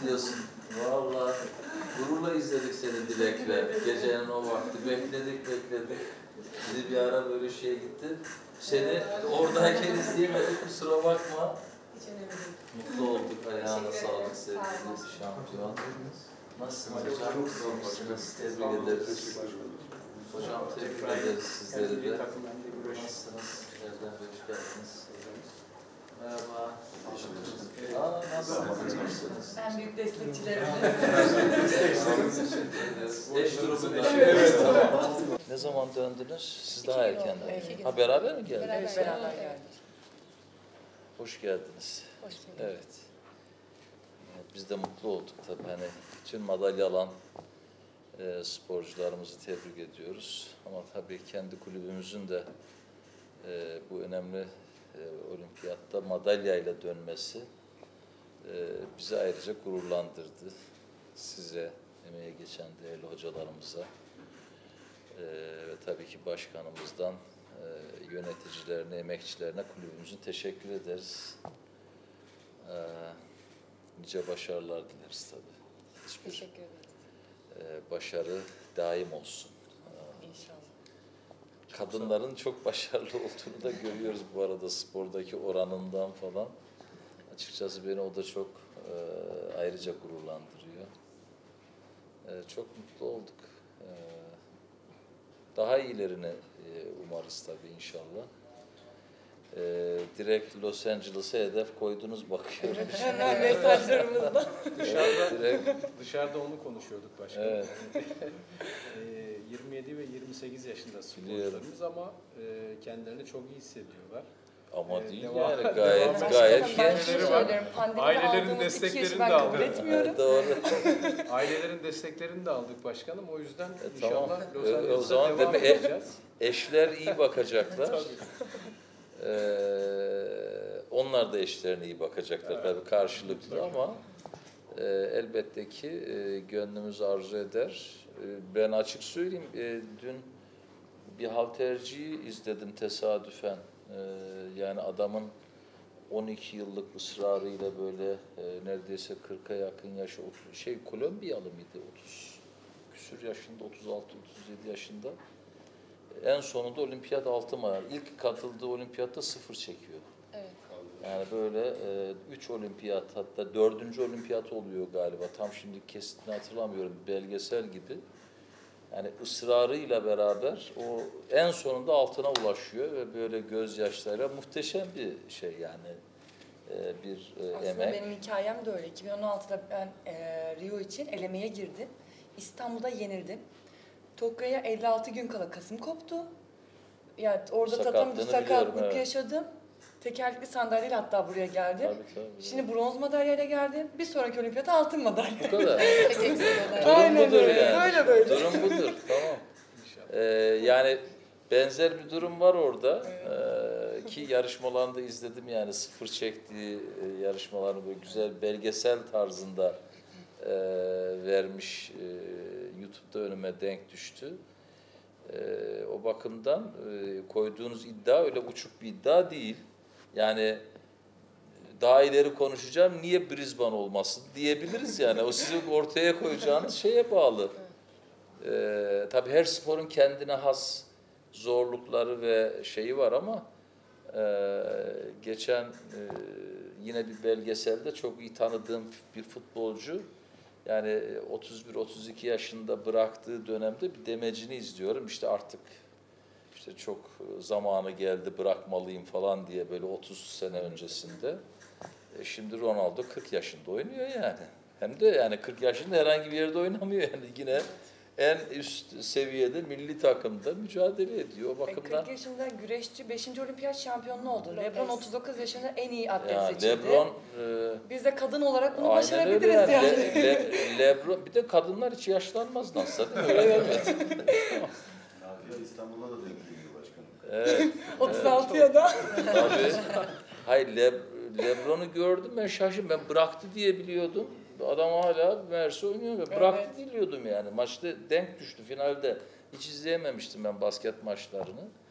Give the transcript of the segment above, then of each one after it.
ediyorsun. Vallahi gururla izledik seni Dilek'le. Gecenin o vakti bekledik. Bizi bir ara böyle şeye gitti. Seni oradayken izleyemedik, kusura bakma. Hiç önemli değil. Mutlu olduk. Ayağına sağlık sevgili şampiyon. Nasılsınız hocam? Nasılsınız? Tebrik ederiz. Hocam tebrik ederiz sizleri de. Nasılsınız? Nereden hoş geldiniz? Merhaba. Nasılsınız? En büyük destekçilerimiz. Eş durumunda. Ne zaman döndünüz? Siz daha erkenden. Ha beraber mi geldiniz? Beraber geldik. Hoş geldiniz. Hoş bulduk. Evet. Biz de mutlu olduk tabii. Hani bütün madalya alan sporcularımızı tebrik ediyoruz. Ama tabii kendi kulübümüzün de bu önemli olimpiyatta madalyayla dönmesi bizi ayrıca gururlandırdı. Size, emeğe geçen değerli hocalarımıza ve tabii ki başkanımızdan yöneticilerine, emekçilerine, kulübümüzün teşekkür ederiz. Nice başarılar dileriz tabii. Teşekkür ederiz. Başarı daim olsun. İnşallah. Kadınların çok başarılı olduğunu da görüyoruz bu arada spordaki oranından falan. Açıkçası beni o da çok ayrıca gururlandırıyor. Çok mutlu olduk. Daha iyilerini umarız tabii inşallah. Direkt Los Angeles'a hedef koydunuz bakıyorum. Hemen mesajlarımızda. Dışarıda onu konuşuyorduk başkanım. Evet. 27 ve 28 yaşında sporcularımız ama kendilerini çok iyi hissediyorlar. Ama değil Devam- yani devam- gayet Ben genç. şunu var. söylerim. Pandemide Ailelerin aldığımız 2 yaşı desteklerini ben de kabul aldı. etmiyorum. Doğru. Ailelerin desteklerini de aldık başkanım. O yüzden Tamam. inşallah Los O Angeles'a zaman devam demek edeceğiz. eşler iyi bakacaklar. Tabii. Onlar da eşlerine iyi bakacaklar tabii karşılıklı ama elbette ki gönlümüz arzu eder. Ben açık söyleyeyim, dün bir halterciyi izledim tesadüfen. Yani adamın 12 yıllık ısrarıyla böyle neredeyse 40'a yakın yaşı, Kolombiyalı mıydı? 30 küsür yaşında, 36-37 yaşında. En sonunda olimpiyat altın var. İlk katıldığı olimpiyatta 0 çekiyor. Evet. Yani böyle 3 olimpiyat, hatta 4. olimpiyat oluyor galiba. Tam şimdi kesitini hatırlamıyorum. Belgesel gibi. Yani ısrarıyla beraber o en sonunda altına ulaşıyor ve böyle gözyaşlarıyla muhteşem bir şey yani. Bir Aslında emek. benim hikayem de öyle. 2016'da ben Rio için elemeye girdim. İstanbul'da yenildim. Tokyo'ya 56 gün kala kasım koptu. Yani orada Sakatlığını sakatlık biliyorum, evet. yaşadım. Tekerlekli sandalyeyle hatta buraya geldim. Tabii. Şimdi bronz madalyayla geldim. Bir sonraki olimpiyata altın madalya. Bu kadar. Aynen Durum budur öyle. yani. Böyle. Durum budur. Tamam. Yani benzer bir durum var orada. Ki yarışmalarında izledim yani 0 çektiği yarışmalarını böyle güzel belgesel tarzında vermiş. YouTube'da önüme denk düştü. O bakımdan koyduğunuz iddia öyle uçuk bir iddia değil. Yani daha ileri konuşacağım, niye Brisbane olmasın diyebiliriz yani. O sizin ortaya koyacağınız şeye bağlı. Tabii her sporun kendine has zorlukları ve şeyi var ama geçen yine bir belgeselde çok iyi tanıdığım bir futbolcu, yani 31-32 yaşında bıraktığı dönemde bir demecini izliyorum. İşte artık çok zamanı geldi, bırakmalıyım falan diye böyle 30 sene öncesinde. Şimdi Ronaldo 40 yaşında oynuyor yani. Hem de yani 40 yaşında herhangi bir yerde oynamıyor yani, yine en üst seviyede milli takımda mücadele ediyor. O bakımdan 40 yaşında güreşçi 5. olimpiyat şampiyonu oldu. LeBron 39 yaşında en iyi atlet yani seçildi. LeBron Biz de kadın olarak bunu aynen başarabiliriz öyle yani. LeBron, bir de kadınlar hiç yaşlanmaz nasıl değil mi? Öyle Nafiye İstanbul'a da denk geliyor başkanım. Evet. 36 ya da. Tabii. Hayır, LeBron'u gördüm, ben şaşırdım. Ben bıraktı diye biliyordum. Adam hala Mersi oynuyor ve bıraktı biliyordum yani. Maçta denk düştü finalde. Hiç izleyememiştim ben basket maçlarını.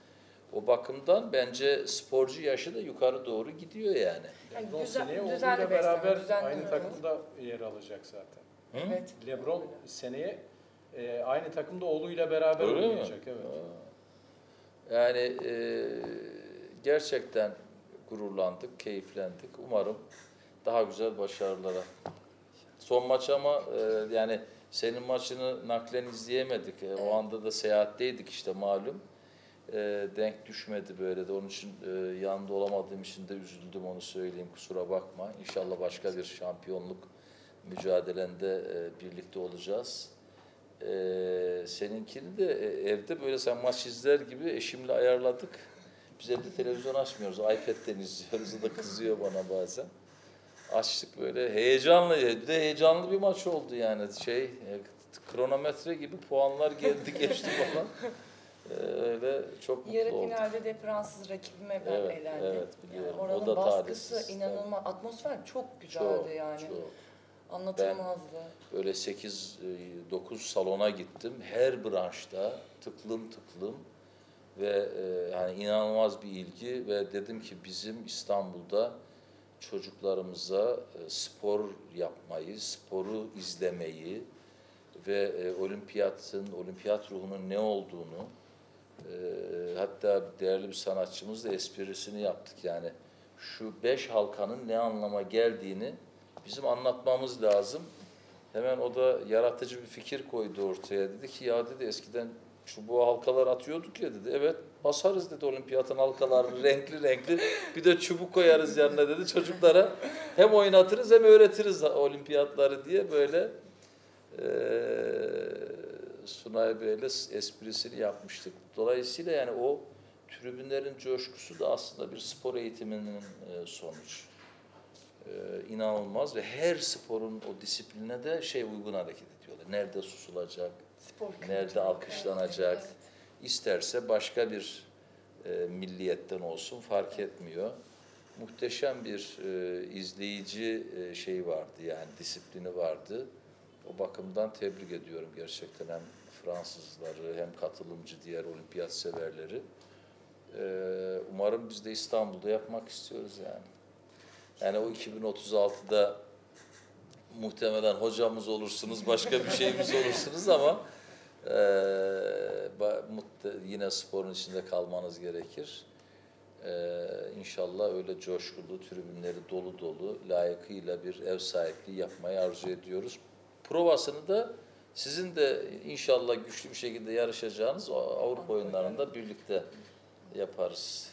O bakımdan bence sporcu yaşı da yukarı doğru gidiyor yani. Yani LeBron güzel- seneye düzenli oğluyla beslenme, beraber düzenli aynı oyun. takımda yer alacak zaten. Hı? Evet. LeBron seneye aynı takımda oğluyla beraber Öyle mi? oynayacak. Evet. Yani gerçekten gururlandık, keyiflendik. Umarım daha güzel başarılara. Son maç ama yani senin maçını naklen izleyemedik. O anda da seyahatteydik işte malum. Denk düşmedi böyle de. Onun için yanında olamadığım için de üzüldüm, onu söyleyeyim. Kusura bakma. İnşallah başka bir şampiyonluk mücadelende birlikte olacağız. Seninkini de evde böyle sen maç izler gibi eşimle ayarladık. Biz evde televizyon açmıyoruz. iPad'den izliyoruz. O da kızıyor bana bazen. Açtık böyle heyecanlı. Bir de heyecanlı bir maç oldu yani. Kronometre gibi puanlar geldi geçti falan. Öyle çok mutlu Yarı olduk. finalde de Fransız rakibime ben Evet, elendim. evet, biliyorum. Yani oranın O da baskısı talihsiz. inanılmaz. Atmosfer çok güzeldi Çok, yani. çok. Anlatılmazdı. Böyle 8-9 salona gittim. Her branşta tıklım tıklım ve yani inanılmaz bir ilgi ve dedim ki bizim İstanbul'da çocuklarımıza spor yapmayı, sporu izlemeyi ve olimpiyat ruhunun ne olduğunu hatta değerli bir sanatçımız da esprisini yaptık yani şu 5 halkanın ne anlama geldiğini bizim anlatmamız lazım. Hemen o da yaratıcı bir fikir koydu ortaya. Dedi ki ya dedi eskiden çubuğa halkalar atıyorduk ya dedi. Evet basarız dedi olimpiyatın halkalarını renkli renkli. Bir de çubuk koyarız yanına dedi. Çocuklara hem oynatırız hem öğretiriz olimpiyatları diye böyle Sunay Bey'le esprisini yapmıştık. Dolayısıyla yani o tribünlerin coşkusu da aslında bir spor eğitiminin sonucu. İnanılmaz ve her sporun o disipline de uygun hareket ediyorlar. Nerede susulacak, Spor nerede kültürü. alkışlanacak, Evet. isterse başka bir milliyetten olsun fark etmiyor. Muhteşem bir izleyici vardı yani disiplini vardı. O bakımdan tebrik ediyorum gerçekten hem Fransızları hem katılımcı diğer olimpiyat severleri. Umarım biz de İstanbul'da yapmak istiyoruz yani. Yani o 2036'da muhtemelen hocamız olursunuz, başka bir şeyimiz olursunuz ama yine sporun içinde kalmanız gerekir. İnşallah öyle coşkulu, tribünleri dolu dolu, layıkıyla bir ev sahipliği yapmayı arzu ediyoruz. Provasını da sizin de inşallah güçlü bir şekilde yarışacağınız Avrupa oyunlarında birlikte yaparız.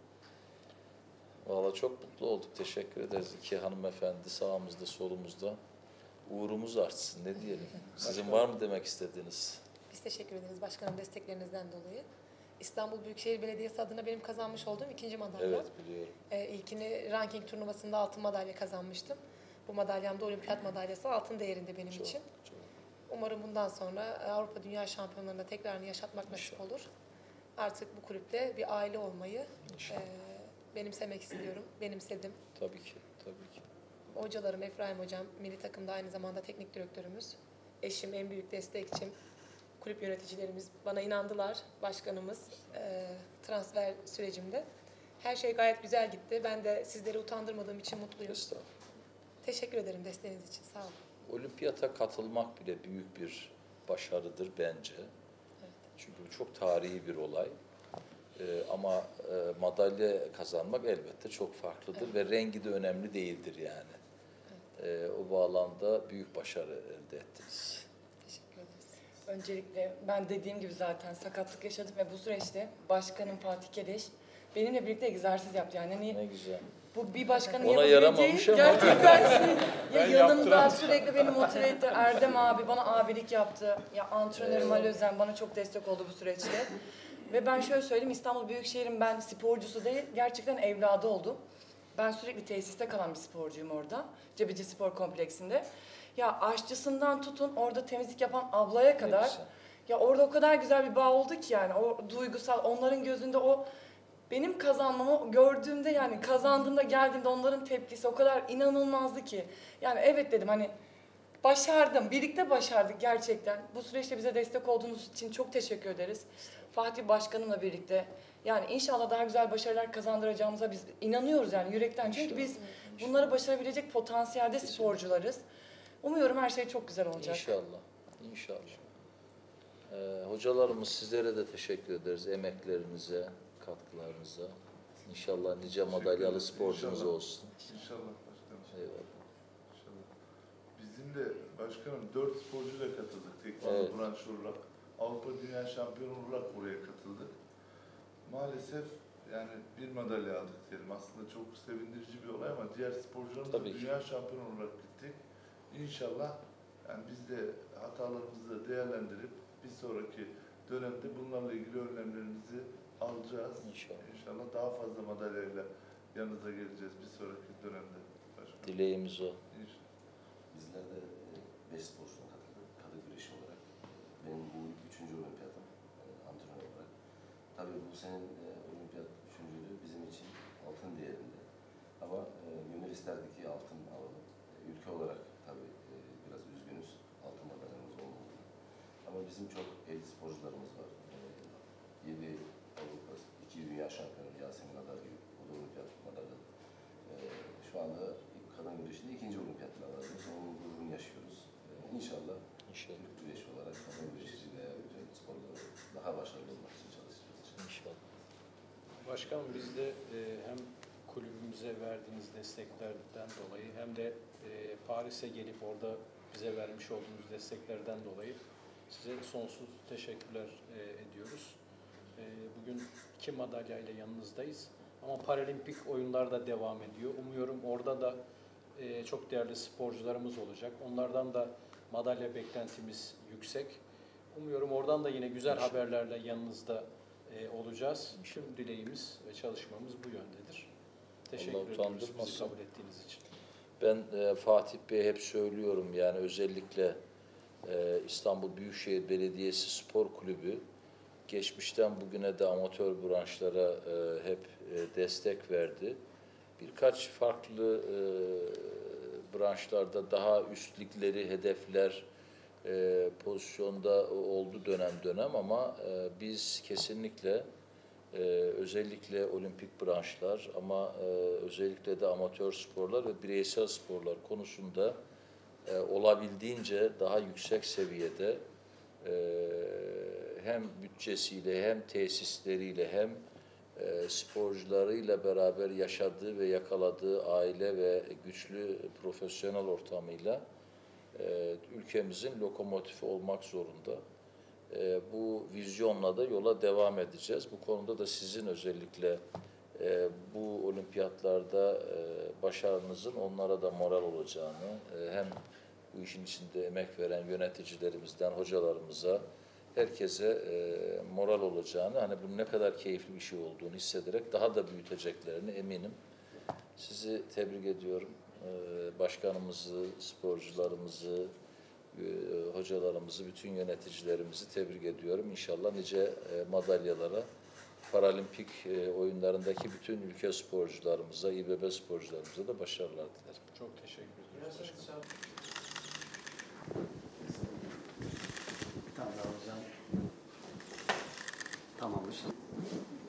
Vallahi çok mutlu olduk. Teşekkür ederiz. İki hanımefendi sağımızda, solumuzda. Uğurumuz artsın. Ne diyelim? Sizin var mı demek istediğiniz? Biz teşekkür ederiz başkanım desteklerinizden dolayı. İstanbul Büyükşehir Belediyesi adına benim kazanmış olduğum 2. madalya. Evet, biliyorum. İlkini ranking turnuvasında altın madalya kazanmıştım. Bu madalyam da olimpiyat madalyası altın değerinde benim için. Çok. Umarım bundan sonra Avrupa Dünya Şampiyonlarında tekrarını yaşatmak nasip olur. Artık bu kulüpte bir aile olmayı benimsemek istiyorum. Benimsedim. Tabii ki, tabii ki. Hocalarım Efraim Hocam, milli takımda aynı zamanda teknik direktörümüz. Eşim en büyük destekçim. Kulüp yöneticilerimiz bana inandılar. Başkanımız transfer sürecimde. Her şey gayet güzel gitti. Ben de sizleri utandırmadığım için mutluyum. Estağfurullah. Teşekkür ederim desteğiniz için. Sağ olun. Olimpiyata katılmak bile büyük bir başarıdır bence. Evet. Çünkü bu çok tarihi bir olay. Ama madalya kazanmak elbette çok farklıdır ve rengi de önemli değildir yani. O bağlamda büyük başarı elde ettiniz. Teşekkür ederiz. Öncelikle ben dediğim gibi zaten sakatlık yaşadım ve bu süreçte başkanım Fatih Kedeş benimle birlikte egzersiz yaptı. Yani hani Ne güzel. bu bir başkanın Ona yapabileceği yaramamış ama. gerçekten ya Ben yanımda yaptım. sürekli beni motive etti. Erdem abi bana abilik yaptı. Ya antrenörüm Eyvallah. Ali Özen bana çok destek oldu bu süreçte. Ve ben şöyle söyleyeyim, İstanbul Büyükşehir'in ben sporcusu değil, gerçekten evladı oldum. Ben sürekli tesiste kalan bir sporcuyum orada. Cebeci Spor Kompleksinde. Ya aşçısından tutun orada temizlik yapan ablaya kadar. güzel. Ya orada o kadar güzel bir bağ oldu ki yani o duygusal, onların gözünde o benim kazanmamı gördüğümde yani kazandığımda geldiğimde onların tepkisi o kadar inanılmazdı ki. Yani evet dedim hani başardım, birlikte başardık gerçekten. Bu süreçte bize destek olduğunuz için çok teşekkür ederiz. Fatih Başkanımla birlikte yani inşallah daha güzel başarılar kazandıracağımıza biz inanıyoruz yani yürekten. Çünkü biz bunları başarabilecek potansiyelde sporcularız. Umuyorum her şey çok güzel olacak. İnşallah. İnşallah. Hocalarımız sizlere de teşekkür ederiz. Emeklerinize, katkılarınıza. İnşallah nice madalyalı ederiz. sporcunuz İnşallah. olsun. İnşallah başkanım. Eyvallah. İnşallah. Bizim de başkanım 4 sporcuyla katıldık. Tekvando Evet. branşı olarak. Avrupa Dünya Şampiyonu olarak buraya katıldık. Maalesef yani bir madalya aldık diyelim. Aslında çok sevindirici bir olay ama diğer sporcularımız da Tabii ki. dünya şampiyonu olarak gittik. İnşallah yani biz de hatalarımızı değerlendirip bir sonraki dönemde bunlarla ilgili önlemlerimizi alacağız. İnşallah. İnşallah daha fazla madalyayla yanınıza geleceğiz bir sonraki dönemde. Başkanım. Dileğimiz o. İnşallah. Bizler de 5 sporcuna katıldık. Kadın güreşi olarak. Benim bu 3. olimpiyatım antrenör olarak. Tabii bu senin olimpiyat üçüncülüğü bizim için altın değerinde. Ama gönül isterdi ki altın alalım. Ülke olarak tabii biraz üzgünüz altın madalyamız olmadığını. Ama bizim çok elit sporcularımız var. 7 Avrupa, 2 dünya şampiyonu Yasemin Adar gibi. O da olimpiyat madalyalı. Şu anda kadın güreşinde 2. olimpiyat madalyamız. Onun gururunu yaşıyoruz. İnşallah İnşallah. Türk güreşi olarak kadın güreşi veya bütün sporlarda daha başarılı olmak için çalışacağız. İnşallah. Başkanım biz de hem kulübümüze verdiğiniz desteklerden dolayı hem de Paris'e gelip orada bize vermiş olduğunuz desteklerden dolayı size sonsuz teşekkürler ediyoruz. Bugün 2 madalyayla yanınızdayız. Ama Paralimpik oyunlar da devam ediyor. Umuyorum orada da çok değerli sporcularımız olacak. Onlardan da madalya beklentimiz yüksek. Umuyorum oradan da yine güzel haberlerle yanınızda olacağız. Tüm dileğimiz ve çalışmamız bu yöndedir. Teşekkür Allah ediyoruz bizi utandırmasın. kabul ettiğiniz için. Ben Fatih Bey'e hep söylüyorum yani özellikle İstanbul Büyükşehir Belediyesi Spor Kulübü geçmişten bugüne de amatör branşlara hep destek verdi. Birkaç farklı branşlarda daha üst ligleri hedefler pozisyonda oldu dönem dönem ama biz kesinlikle özellikle olimpik branşlar ama özellikle de amatör sporlar ve bireysel sporlar konusunda olabildiğince daha yüksek seviyede hem bütçesiyle hem tesisleriyle hem sporcularıyla beraber yaşadığı ve yakaladığı aile ve güçlü profesyonel ortamıyla ülkemizin lokomotifi olmak zorunda. Bu vizyonla da yola devam edeceğiz. Bu konuda da sizin özellikle bu olimpiyatlarda başarınızın onlara da moral olacağını, hem bu işin içinde emek veren yöneticilerimizden hocalarımıza, herkese moral olacağını, hani bunun ne kadar keyifli bir şey olduğunu hissederek daha da büyüteceklerini eminim. Sizi tebrik ediyorum. Başkanımızı, sporcularımızı, hocalarımızı, bütün yöneticilerimizi tebrik ediyorum. İnşallah nice madalyalara, paralimpik oyunlarındaki bütün ülke sporcularımıza, İBB sporcularımıza da başarılar dilerim. Çok teşekkür ediyoruz başkanım. Bir tane daha hocam. Tamam hocam.